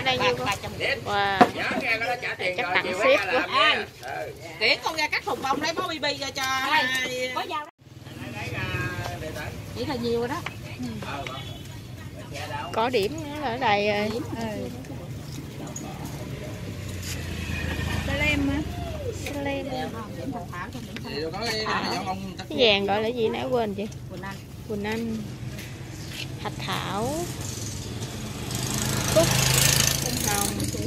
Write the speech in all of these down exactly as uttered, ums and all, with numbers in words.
đây nhiêu con? Wow. Chắc tặng ship quá. À, Kiển con ra cắt thùng bông lấy bó bi bi ra cho hai. Có dao đó. Chỉ là nhiều rồi đó. Có điểm nữa ở đây rồi. Salem hả? Salem. Cái vàng gọi là gì nãy quên chị? Quỳnh Anh. Quỳnh Anh. Thạch thảo. Cúc. Bông hồng.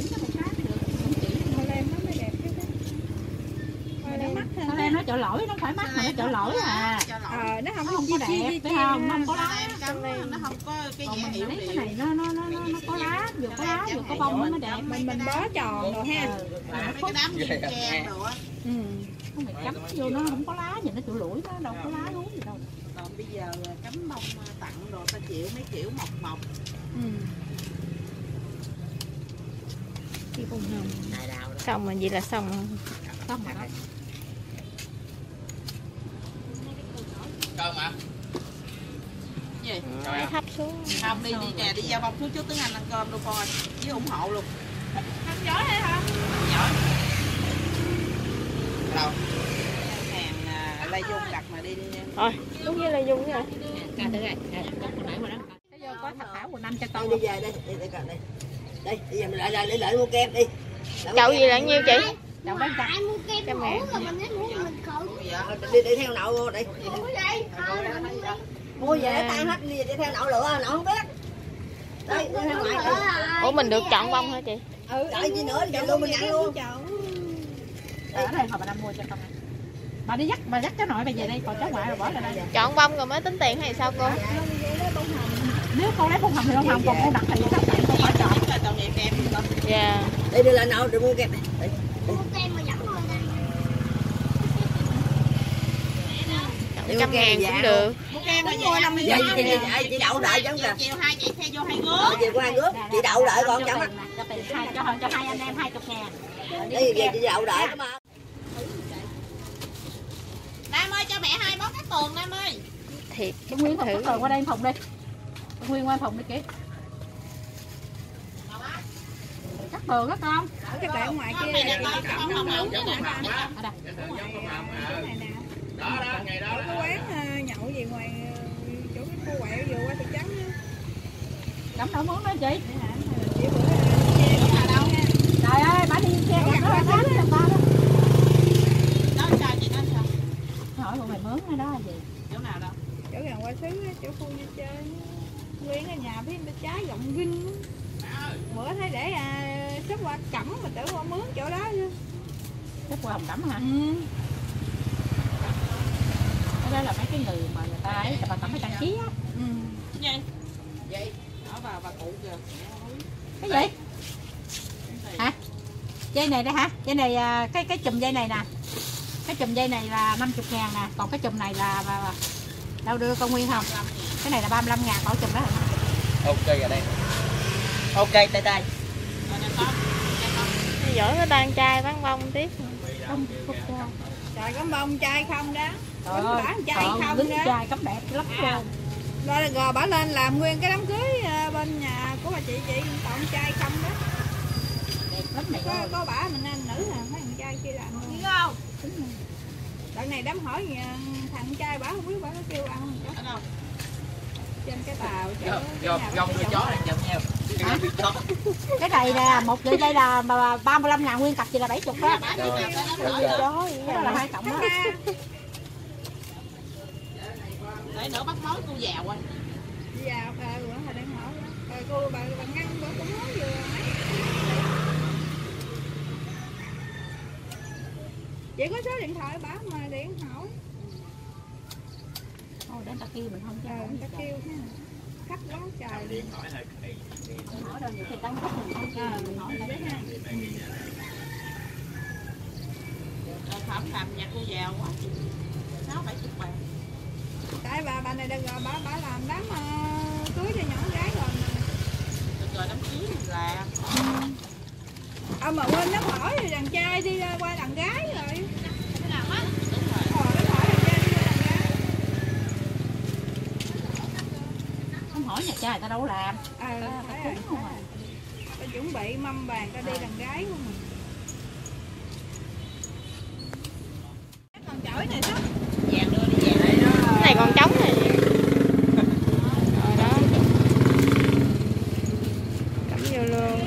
Salem nó mới đẹp chứ. Salem nó chợ lỗi, nó phải mắc mà nó chợ lỗi à. Ờ, nó không, không có đẹp, phải không? Nó không có lá. Nó không có cái Còn gì mình hiểu lấy liền. cái này nó nó nó nó có lá, vừa có lá vừa có bông nó mới đẹp. Mình mình bó tròn rồi ha. Cái đám viên trang đồ á. Ừ. Không phải cắm vô nó không có lá, nhìn nó chợ lỗi nó đâu có lá luôn gì đâu. Còn bây giờ cắm bông tặng đồ ta chịu mấy kiểu mọc mọc. Ừ. Cái bông hồng. Xong rồi vậy là xong rồi. Xong rồi đó. Cơm hả? Gì? Rồi thấp xuống. Không đi đi nè, đi giao bông xuống trước tiếng Anh ăn cơm đâu coi. Với ủng hộ luôn. Không giỏi hay không? Giỏi. Đâu? Hàng à, Lê Dung đặt mà đi đi nha. Rồi, đúng như là Dung rồi. Cà thử rồi. Hồi nãy mà đó. Cái vô có thạch thảo Quỳnh Anh cho con. Đi về đây, đi đây đây. Đây, bây giờ mình lại lại lại mua kem đi. Chậu gì là nhiêu chị? Chậu bán trăm. Ai mua kem Cho ngủ mẹ. rồi mình nói muốn mình khổ. Đi đi theo nậu mua đi. Mua vậy? Mua về tan hết đi đi theo nậu lựa, nậu không biết. Đây, đi theo ngoại. Ủa mình được chọn bông hả chị? Ừ, đợi gì nữa thì luôn mình nhận luôn. Ở đây hồi bà Năm mua cho con ăn. Bà đi dắt, bà dắt cháu nội bà về đây, còn cháu ngoại rồi bỏ ra đây. Chọn bông rồi mới tính tiền hay sao cô? Nếu con lấy bông hồng thì bông hồng, còn con đặt thì sắp tặng con phải chọn. Là tao nghe kem đi con. Dạ. Đi đi lên nậu để mua kem đi. Mua kem mà dẫn rồi nè. Trăm ngàn cũng được. Mua kem mà Mua năm mươi. Vậy chị chị đậu đợi chứ kìa. Chiều hai chị xe vô hai gứa. Chị qua hai gứa, chị đậu đợi con chẳng. Cho tiền hai cho cho hai anh em hai chục ngàn. Đi về chị đậu đợi mà. Nam ơi cho mẹ hai bó cát tường Nam ơi. Thiệt. Con Nguyên thử tường qua đây em phòng đi. Con Nguyên qua phòng đi kìa. Cắt tường đó con. Ở cái bạn ngoài kia Này này nè con không không nấu vậy nè. Ở đây. này nè. Có quán uh, nhậu gì ngoài uh, chỗ cái cô quẹo vừa qua thị trấn á. Cắm nổi món đó chị. Chỉ bữa uh, Ở đâu? Trời ơi, bà đi xe gặp nó tháng đó là ba đó. Đó sao chị nói sao? Hỏi bọn mày mướn hay đó là gì? Chỗ nào đâu? chỗ gần qua xứ á, chỗ khu vui chơi Nguyên ở nhà phía bên trái rộng vinh bữa thấy để à, xếp qua cẩm mà tưởng qua mướn chỗ đó chứ. Xếp qua Hồng Cẩm hả? Ừ. Đó là mấy cái người mà người ta ấy, bà Cẩm phải trang trí á. Ừ. Gì? Vậy. Đó bà bà cụ kìa. Cái gì? Hả? Dây này đây hả? Dây này cái cái chùm dây này nè. Cái chùm dây này là năm mươi ngàn nè, còn cái chùm này là, là, là đâu đưa con Nguyên không? Cái này là ba mươi lăm ngàn, còn chùm đó là năm mươi. Ok rồi đây. Ok tay tay. Giỏi nó đang trai bán bông tiếp. Không, không cho. Trời có bông chai không đó. Trời Bả chai không đứng đó. trai cắm đẹp lắm luôn. Rồi gò bả lên làm nguyên cái đám cưới à, bên nhà của bà chị chị toàn trai không đó. Đẹp lắm này. Có, có bả mình nam nữ là mấy thằng trai kia làm không? Không. Đợt này đám hỏi thằng trai bả không biết bả nó kêu ăn không? Ở đâu? Trên cái tàu chỗ Gông đuôi chó này chậm nhau. Cái này là một vậy đây là ba mươi lăm ngàn nguyên cặp, chị là bảy mươi đó. Chó Cái đó là hai cộng đó. Để nữa bắt mối cô giàu anh. Giàu à, bữa hồi đang hỏi rồi cô bà bà ngăn bữa cũng nói vừa mấy. Chị có số điện thoại bả mà điện hỏi. Thôi để ta kêu mình không cho. Ờ, ta kêu ha. Khách quá trời. Điện thoại hơi kỳ. Hỏi đâu nhiều khi tăng khách mình không kêu mình hỏi lại ha. Phẩm làm nhà cô giàu quá. Sáu bảy chục ngàn. Tại bà bà này đừng rồi bà bà làm đám uh, cưới cho nhỏ gái rồi mà. Được rồi đám cưới mình làm. Ờ mà quên nó hỏi thì đàn trai đi ra qua đàn gái rồi. Cái nào á? Đúng rồi. Ờ nó hỏi đàn trai đi qua đàn gái. Không hỏi nhà trai người ta đâu có làm. Ờ phải rồi. chuẩn bị mâm bàn ta đi đàn gái không à. Còn chổi này đó. Vàng đưa đi về đây đó. Cái này còn trống này. Rồi đó. Cắm vô luôn.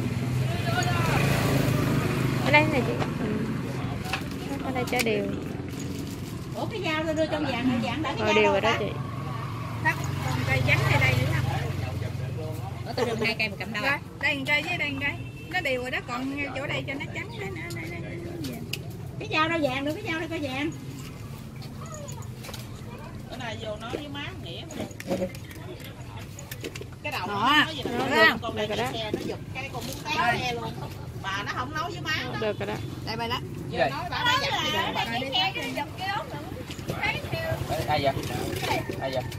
Ở đây này chị. Ừ. Ở đây cho đều. Ủa cái dao tôi đưa trong vàng hay vàng đã cái Rồi dao đều đâu rồi đó ta? chị. Thắt còn cây trắng đây đây nữa không? Ủa tôi đưa hai cây một cầm đâu Đây, à? đây một cây với đây một cây. Nó đều rồi đó, còn ngay chỗ đây cho nó trắng đây nè, đây đây. Cái dao đâu vàng được, cái dao đây có vàng. Cái này vô nói với má nghĩa cái đầu Đó. nó nói gì Nó là được, con được này rồi đó. xe nó giật cái con muốn téo xe luôn mà nó không nói với má đó. Được rồi đó. Đây bài đó. Giờ nói bà đã dặn gì đâu. Rồi đi khác đi. ai vậy ai vậy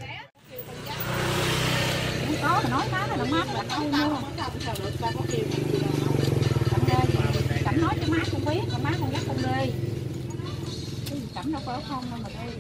Không có mà nói má nó là má nó Tao không tao mua. không có sao được tao có kêu gì đâu. Cẩm ơi, Cẩm nói cho má con biết, còn má con dắt con đi. Cái gì Cẩm đâu có không đâu mà đi.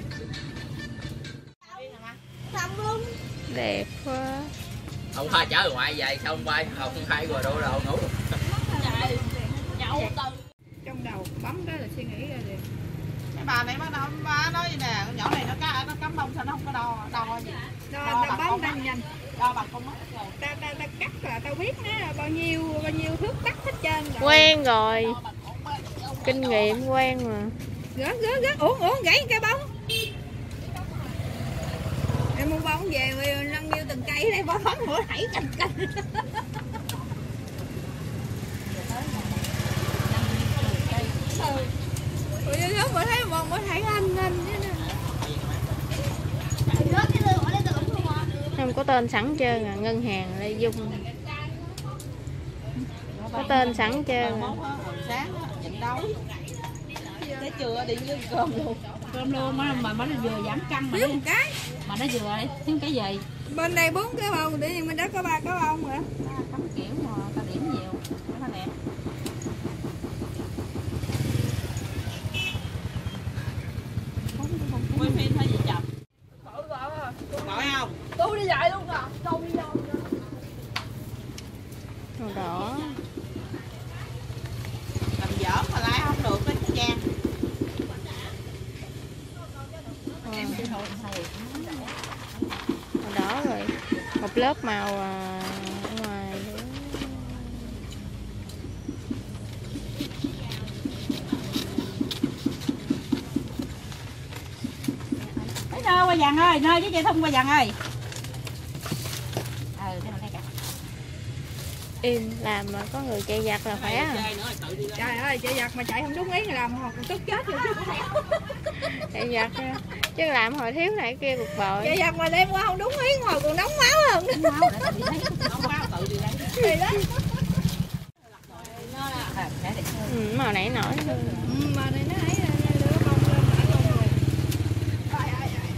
Xong luôn. Đẹp quá. không qua chở ngoại về xong bay không hai rồi đâu đâu ngủ Nhậu từ Trong đầu bấm cái là suy nghĩ ra liền. cái bà này bắt đầu bà nói gì nè con nhỏ này nó cá nó cắm bông sao nó không có đo đo gì Đo tao bấm tao nhanh. đo bằng con mắt rồi Ta ta ta cắt là tao biết nó là bao nhiêu bao nhiêu thước cắt hết trơn rồi. Quen rồi. đo bằng con mắt. Kinh nghiệm quen mà. Gỡ gỡ gỡ uổng uổng gãy cây bông. Em mua bông về rồi nâng niu từng cây đây bỏ phấn mỗi thảy cành cành. Ủa như thế mới thấy một mỗi thảy anh anh chứ nè. Rớt cái lưng ở đây tưởng không à. Không có tên sẵn hết trơn à, ngân hàng Lê Dung. Có tên sẵn hết trơn à. Mốt á, hồi sáng á, nhịn đói tới trưa đi với cơm luôn Cơm luôn mà mà nó vừa giảm cân mà Thiếu nó, một cái. mà nó vừa thiếu cái gì? Bên đây bốn cái bông, tự nhiên bên đó có ba cái bông rồi. À, cắm kiểu mà ta điểm nhiều, nó đẹp. quay phim hay gì chồng gọi không Tôi đi dạy luôn à. Đâu đi đâu. Màu đỏ. làm dở mà lái không được cái Trang Em đi thôi thôi. Màu đỏ rồi. Một lớp màu à, ở ngoài nữa. Thấy đâu qua vàng ơi, nơi với chị Thông qua vàng ơi. Ừ, cái này đây cả. Im làm mà có người chạy giặt là khỏe à. chơi nữa tự đi lên Trời ơi, chạy giặt mà chạy không đúng ý là làm hoặc tức chết rồi. Chạy giặt á. Chứ làm hồi thiếu này kia cuộc bội. Chạy giặt mà đem qua không đúng ý ngồi còn nóng máu hơn. Máu để ta bị thấy. không bao tự đi lên Thì đó. À, để để Ừ, màu nãy nổi hơn. Ừ, mà này nó ấy lửa bông lên nãy bông rồi. Ai ai ai.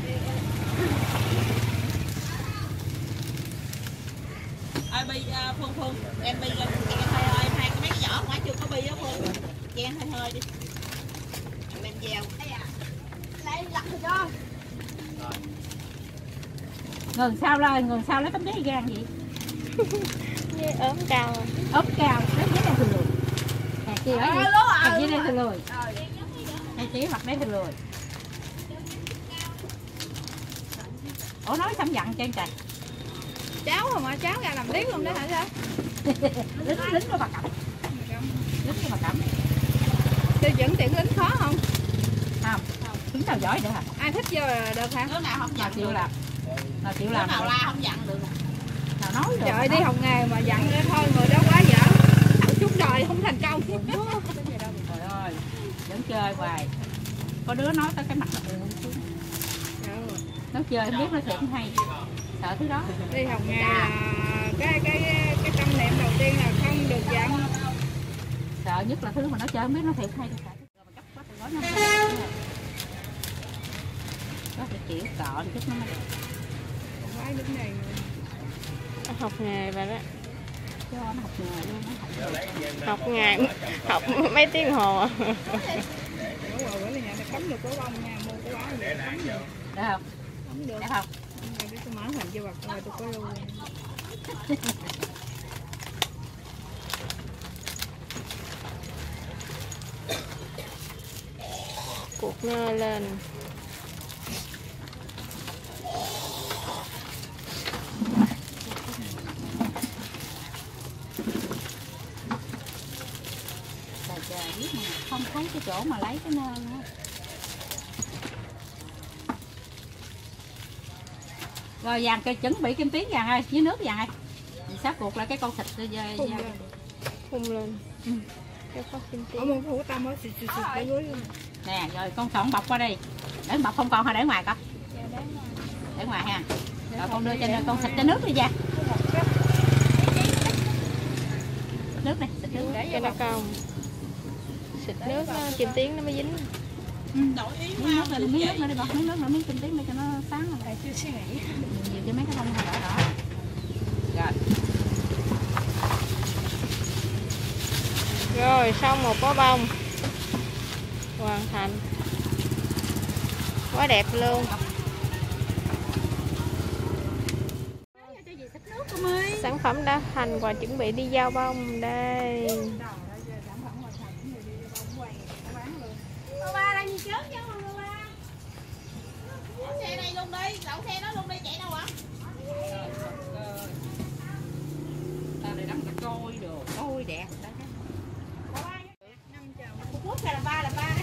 ai bi uh, Phương Phương em bi lên chen hơi hơi em hai cái mấy cái vỏ ngoài chưa có bi á Phương chen hơi hơi đi em đem gieo Lại lặt rồi cho. ngừng sao lên, ngừng sao lấy tấm giấy gan gì? Với ốm cao. Ốp cao, lấy giấy này thường lùi. Hạt chi ở gì? Hạt giấy đây thường lùi. Hạt chỉ mặt đấy thường lùi. Ủa nói xăm dặn cho anh trời. Cháu không mà cháu ra làm tiếng luôn đó hả sao? lính lính của bà Cẩm, lính của bà Cẩm. Tiêu chuẩn tuyển lính khó không? Không, chúng nào giỏi được hả? Ai thích vô là được hả? đứa nào không Nào nhận chịu được làm, nào chịu đứa làm, nào la không nhận được nào nói được. Trời ơi, đi học nghề mà dặn ra thôi người đó quá dở. Thảo chút đời không thành công. Trời ơi, vẫn chơi hoài. Có đứa nói tới cái mặt nó buồn xuống. Nó chơi không biết nó thiệt hay. Sợ thứ đó. Đi học nghề là cái cái cái tâm niệm đầu tiên là không được dặn. Sợ nhất là thứ mà nó chơi không biết nó thiệt hay. Sợ rồi mà cấp quá thì nói nó có thể chịu cọ thì chút nó mới được. Phải đứng này. Học nghề và đó. Cho nó học nghề luôn, nó học. Học ngày học mấy tiếng hồ. À. Ủa rồi bữa nhà này cấm được có bông nha, mua cái báo gì cấm được. Được không? Cấm được. Được không? Để tôi mở hình cho bà coi tôi có luôn. một nơi lên. Trời trời biết mà không thấy cái chỗ mà lấy cái nơ nữa. Rồi vàng cái chuẩn bị kim tuyến vàng ơi, dưới nước vàng ơi. Sắp buộc lại cái con thịt rồi Phun lên. Phun lên. Ừ. Cái có kim Ở tuyến. một hũ tâm á, xịt xịt xịt cái lưới luôn. nè, rồi con chọn bọc qua đây. Để bọc không con hay để ngoài con? Để ngoài ha. Rồi con đưa cho con xịt cho nước đi ra. Nước này, xịt nước để Cho nó cong. Xịt nước nó, kim tuyến nó mới dính. Ừ. Miếng nước này, miếng nước nữa đi bọc, miếng nước nữa, miếng kim tuyến để cho nó sáng rồi. Chưa suy nghĩ. Nhiều cho mấy cái bông hoa đỏ đỏ. Rồi. Rồi xong một bó bông hoàn thành, quá đẹp luôn. Sản phẩm đã thành và chuẩn bị đi giao bông đây. Ba đang đi trước chứ không ba. Xe đây luôn đi, đậu xe đó luôn đi, chạy đâu ạ? Ta để đóng cả trôi đồ, trôi đẹp. Quốc là ba là ba.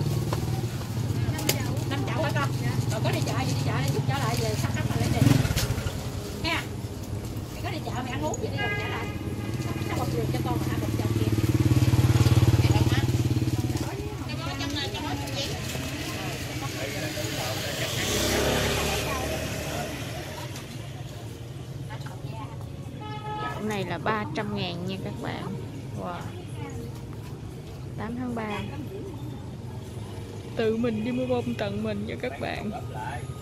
Năm chậu hả con? Rồi có đi chợ gì đi chợ đi chút trở lại về sắp sắp mà lấy đi. Nha. Mày có đi chợ mày ăn uống gì đi rồi trở lại. Sắp một lượt cho con mà hai một chậu kia. Cái này là ba trăm ngàn nha các bạn. Wow. tám tháng ba. Tự mình đi mua bông tận mình cho các bạn.